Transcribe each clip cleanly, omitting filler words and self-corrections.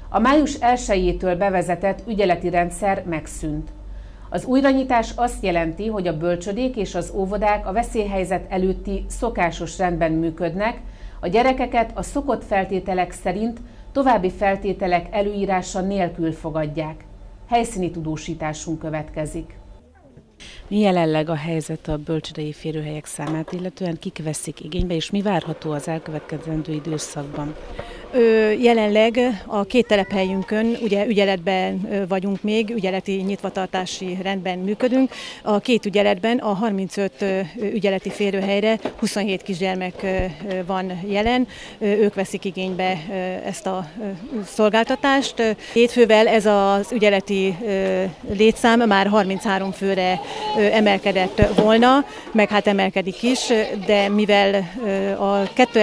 A május 1-től bevezetett ügyeleti rendszer megszűnt. Az újranyitás azt jelenti, hogy a bölcsödék és az óvodák a veszélyhelyzet előtti szokásos rendben működnek, a gyerekeket a szokott feltételek szerint további feltételek előírása nélkül fogadják. Helyszíni tudósításunk következik. Mi jelenleg a helyzet a bölcsődei férőhelyek számát, illetően kik veszik igénybe, és mi várható az elkövetkezendő időszakban? Jelenleg a 2 telephelyünkön ugye ügyeletben vagyunk még, ügyeleti nyitvatartási rendben működünk. A 2 ügyeletben a 35 ügyeleti férőhelyre 27 kisgyermek van jelen, ők veszik igénybe ezt a szolgáltatást. Hétfővel ez az ügyeleti létszám már 33 főre emelkedett volna, meg hát emelkedik is, de mivel a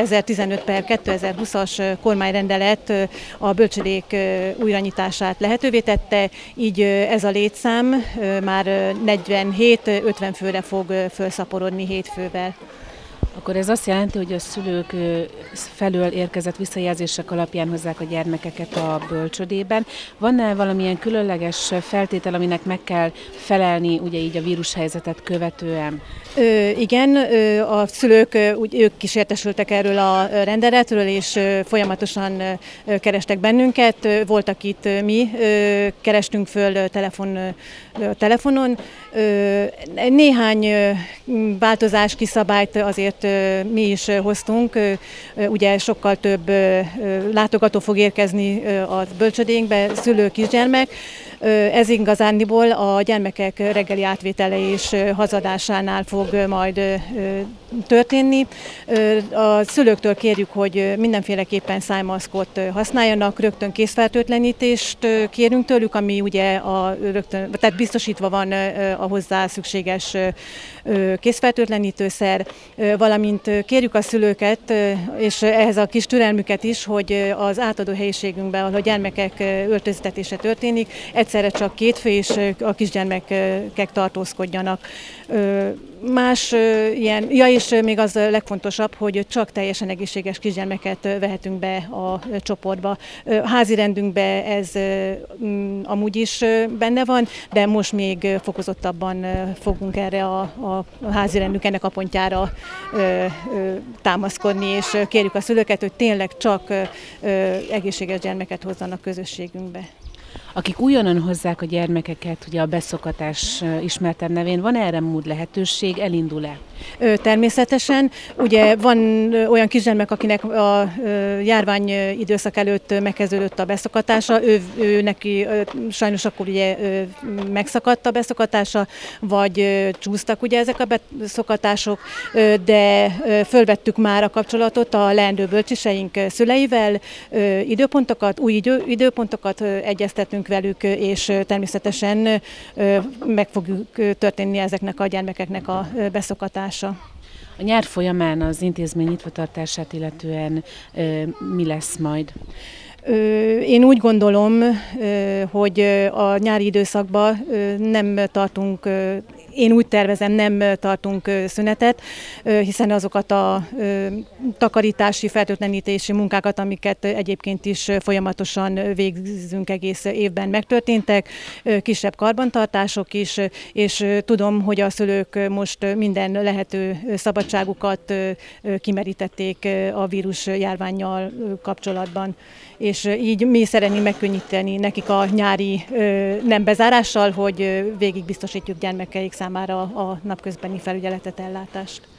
2015/2020-as kormányrendelet a bölcsödék újranyitását lehetővé tette, így ez a létszám már 47-50 főre fog felszaporodni hétfővel. Akkor ez azt jelenti, hogy a szülők felől érkezett visszajelzések alapján hozzák a gyermekeket a bölcsödében. Van-e valamilyen különleges feltétel, aminek meg kell felelni, ugye így a vírushelyzetet követően? Igen, a szülők, ők is értesültek erről a rendeletről, és folyamatosan kerestek bennünket. Voltak itt mi, kerestünk föl telefonon. Néhány változás, kiszabályt azért mi is hoztunk. Ugye sokkal több látogató fog érkezni a bölcsödénkbe, szülő, kisgyermek. Ez igazándiból a gyermekek reggeli átvétele és hazadásánál fog majd történni. A szülőktől kérjük, hogy mindenféleképpen szájmaszkot használjanak, rögtön készfertőtlenítést kérünk tőlük, ami ugye tehát biztosítva van a hozzá szükséges készfertőtlenítőszer, valamint kérjük a szülőket, és ehhez a kis türelmüket is, hogy az átadó helyiségünkben, ahol a gyermekek öltöztetése történik, egyszerre csak 2 fő és a kisgyermekek tartózkodjanak. Más ilyen, és még az legfontosabb, hogy csak teljesen egészséges kisgyermeket vehetünk be a csoportba. Házi rendünkben ez amúgy is benne van, de most még fokozottabban fogunk erre a házi rendünk ennek a pontjára támaszkodni, és kérjük a szülőket, hogy tényleg csak egészséges gyermeket hozzanak közösségünkbe. Akik újonnan hozzák a gyermekeket, ugye a beszokatás ismertebb nevén, van erre mód, lehetőség, elindul-e? Természetesen. Ugye van olyan kisgyermek, akinek a járvány időszak előtt megkezdődött a beszokatása, ő neki sajnos akkor ugye megszakadt a beszokatása, vagy csúsztak ugye ezek a beszokatások, de fölvettük már a kapcsolatot a leendő bölcsiseink szüleivel, új időpontokat egyeztetünk velük, és természetesen meg fogjuk történni ezeknek a gyermekeknek a beszokatása. A nyár folyamán az intézmény nyitvatartását illetően mi lesz majd? Én úgy gondolom, hogy a nyári időszakban nem tartunk, én úgy tervezem, nem tartunk szünetet, hiszen azokat a takarítási, fertőtlenítési munkákat, amiket egyébként is folyamatosan végzünk egész évben, megtörténtek, kisebb karbantartások is, és tudom, hogy a szülők most minden lehető szabadságukat kimerítették a vírus járvánnyal kapcsolatban. És így mi szeretnénk megkönnyíteni nekik a nyári nem bezárással, hogy végig biztosítjuk gyermekeik számára a napközbeni felügyeletet, ellátást.